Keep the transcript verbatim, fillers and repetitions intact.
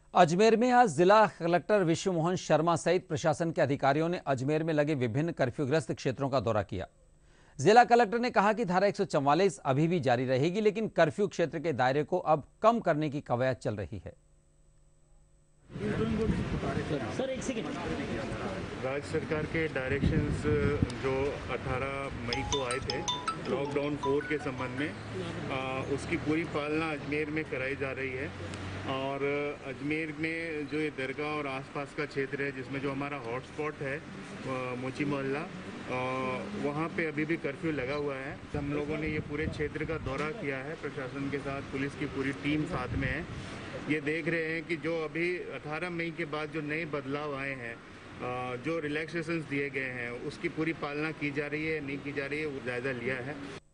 अजमेर में आज जिला कलेक्टर विश्व मोहन शर्मा सहित प्रशासन के अधिकारियों ने अजमेर में लगे विभिन्न कर्फ्यूग्रस्त क्षेत्रों का दौरा किया। जिला कलेक्टर ने कहा कि धारा एक सौ चौवालीस अभी भी जारी रहेगी, लेकिन कर्फ्यू क्षेत्र के दायरे को अब कम करने की कवायद चल रही है। सर एक सेकंड। राज्य सरकार के डायरेक्शंस जो अठारह मई को आए थे लॉकडाउन फोर के संबंध में, आ, उसकी पूरी पालना अजमेर में कराई जा रही है। और अजमेर में जो ये दरगाह और आसपास का क्षेत्र है जिसमें जो हमारा हॉटस्पॉट है मोची मोहल्ला, वहाँ पे अभी भी कर्फ्यू लगा हुआ है। हम लोगों ने ये पूरे क्षेत्र का दौरा किया है, प्रशासन के साथ पुलिस की पूरी टीम साथ में है। ये देख रहे हैं कि जो अभी अठारह मई के बाद जो नए बदलाव आए हैं, जो रिलैक्सेशंस दिए गए हैं, उसकी पूरी पालना की जा रही है नहीं की जा रही है, वो जायज़ा लिया है।